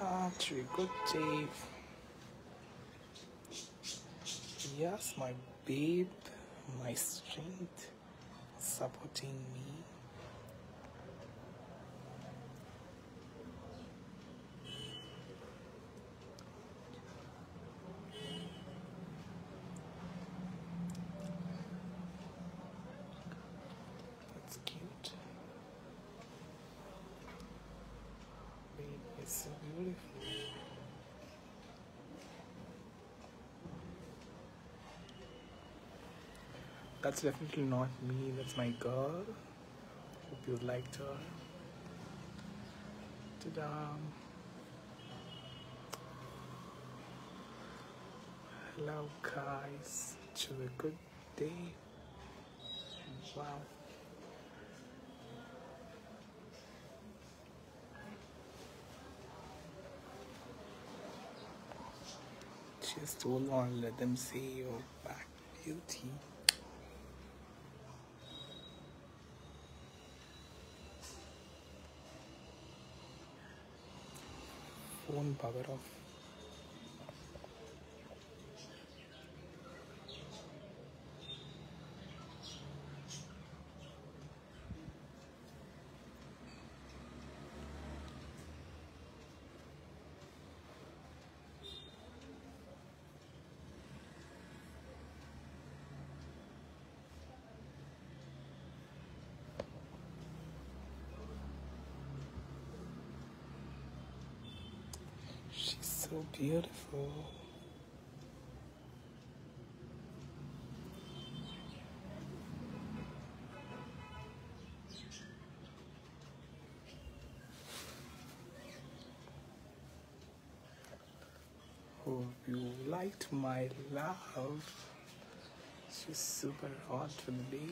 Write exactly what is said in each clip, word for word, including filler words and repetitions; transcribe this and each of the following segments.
start to a good day. Yes, my babe, my strength, supporting me. That's cute. Babe, it's so beautiful. That's definitely not me, that's my girl. Hope you liked her. Ta-da! Hello guys, to a good day. Wow. Just hold on, let them see your back beauty. Phone power off. She's so beautiful. Hope you liked my love. She's super hot today.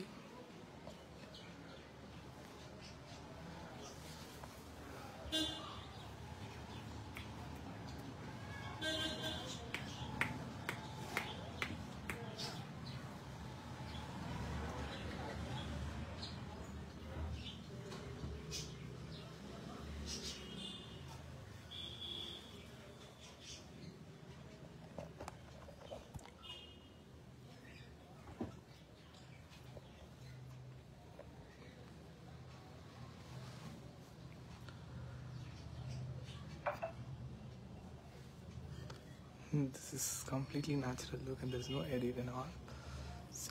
This is completely natural look and there's no edit and all. So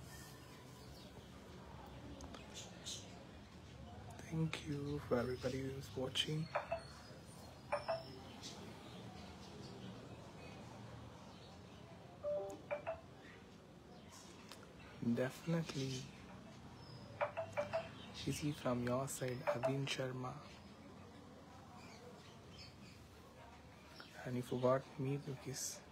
thank you for everybody who's watching. Definitely easy from your side, Abhin Sharma. And you forgot me, Lucas.